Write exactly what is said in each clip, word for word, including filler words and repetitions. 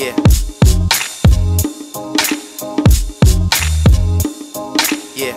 Yeah. Yeah.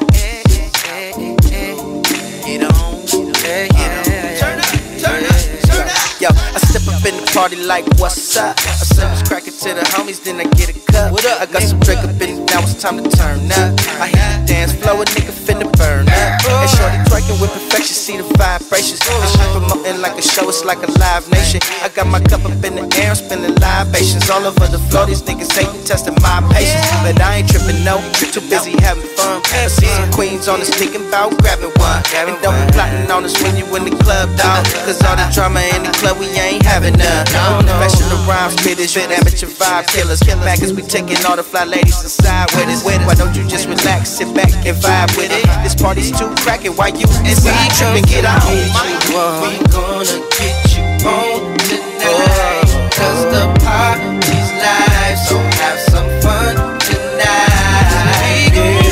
Get on. Turn up, turn up, turn up. Yo, I step up in the party like what's up? I service crack it to the homies, then I get a cup. What up? I got some drink up in it, now it's time to turn up. I hit the dance floor, a nigga finna burn up. And shorty twerking with perfection, see the vibrations. And she promoting like a show, it's like a live nation. I got my cup up in the air, I'm spinning libations all over the floor. These niggas hating, testing my patience, but I ain't tripping, no. Too busy having fun. I see some queens on the stick and bout grabbing one. And don't be plotting on us when you in the club, dawg. Cause all the drama in the club, we ain't having none. Professional rhyme spitters, fit amateur vibe killers. Mad cause we taking all the fly ladies inside with us. Why don't you just relax, sit back and vibe with it? This party's too crackin', why you inside trippin', get out? We gonna get you on tonight, cause the party's live, so have some fun tonight.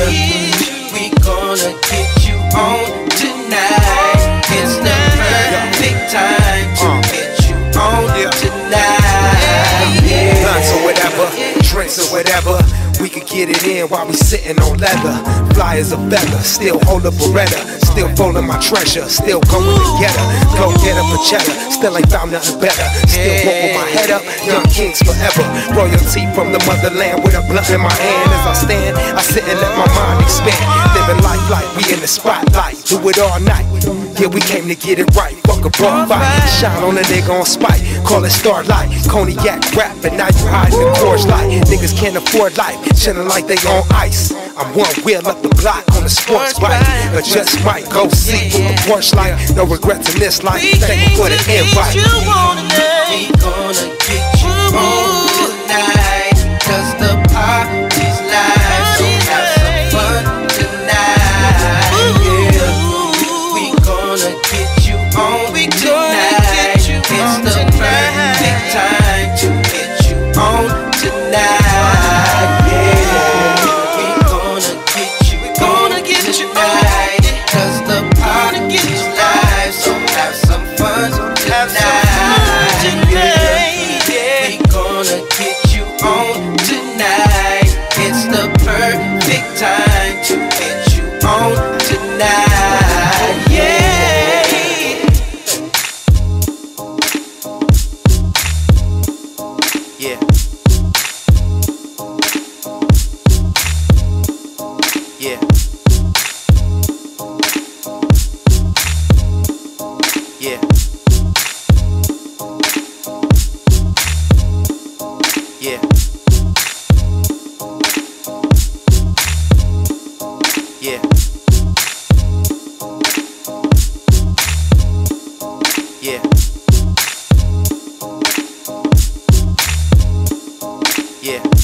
We gonna get you on tonight. It's the perfect time to get you on tonight. Blunts or whatever, drinks or whatever, we could get it in while we sitting on leather. Fly as a feather, still hold a beretta, still folding my treasure, still going to get her. Go get her for cheddar, still ain't found nothing better. Still walk with my head up, young kings forever. Royalty from the motherland with a blunt in my hand. As I stand, I sit and let my mind expand. Living life like we in the spotlight, do it all night. Yeah, we came to get it right, fuck a bar fight. Shine on a nigga on spite, call it starlight. Cognac rap, and now you hiding the course light. Niggas can't afford life, chillin' like they on ice. I'm one wheel up the block on the sports bike, or just might go see with a Porsche light. No regrets in this life, thank you for the invite. We gonna get you on tonight, cause the party's live, so have some fun tonight. Yeah, we gonna get you on tonight. It's the perfect time to get you on tonight. Yeah, we gonna get you, we gonna get you tonight, cause the party's live, so have some fun tonight. Yeah, we gonna get you on tonight. It's the perfect time to get you on tonight. Yeah. Yeah. Yeah. Yeah. Yeah. Yeah. Yeah. Yeah.